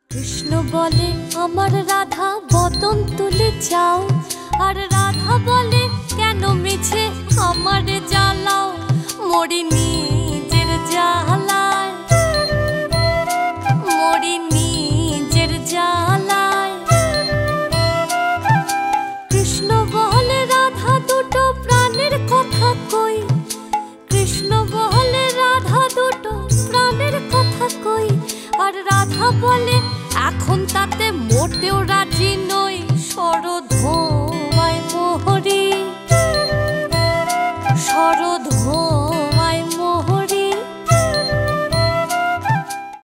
কৃষ্ণ বলে আমার রাধা বদন তুলে যাও, আর রাধা বলে কেন মিছে আমারে জ্বালাও, মরিনি